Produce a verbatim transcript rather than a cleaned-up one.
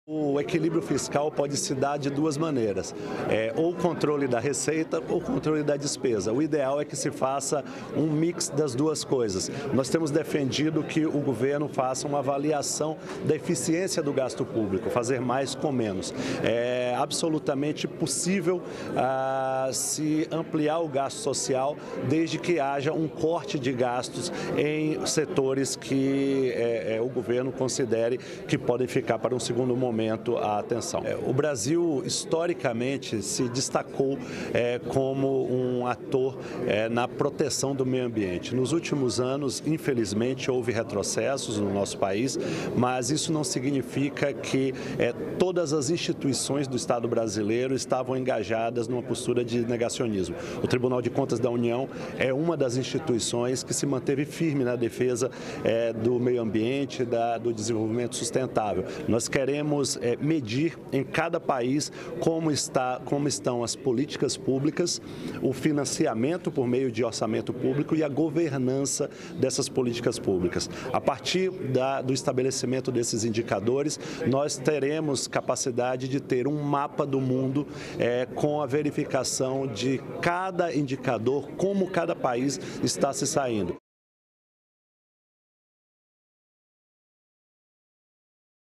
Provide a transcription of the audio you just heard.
O equilíbrio fiscal pode se dar de duas maneiras, é, ou controle da receita ou controle da despesa. O ideal é que se faça um mix das duas coisas. Nós temos defendido que o governo faça uma avaliação da eficiência do gasto público, fazer mais com menos. É absolutamente possível ah, se ampliar o gasto social desde que haja um corte de gastos em setores que é, é, o governo considere que podem ficar para um segundo momento a atenção. O Brasil, historicamente, se destacou é, como um ator é, na proteção do meio ambiente. Nos últimos anos, infelizmente, houve retrocessos no nosso país, mas isso não significa que é, todas as instituições do Estado brasileiro estavam engajadas numa postura de negacionismo. O Tribunal de Contas da União é uma das instituições que se manteve firme na defesa é, do meio ambiente, da, do desenvolvimento sustentável. Nós queremos É, medir em cada país como, está, como estão as políticas públicas, o financiamento por meio de orçamento público e a governança dessas políticas públicas. A partir da, do estabelecimento desses indicadores, nós teremos capacidade de ter um mapa do mundo é, com a verificação de cada indicador, como cada país está se saindo.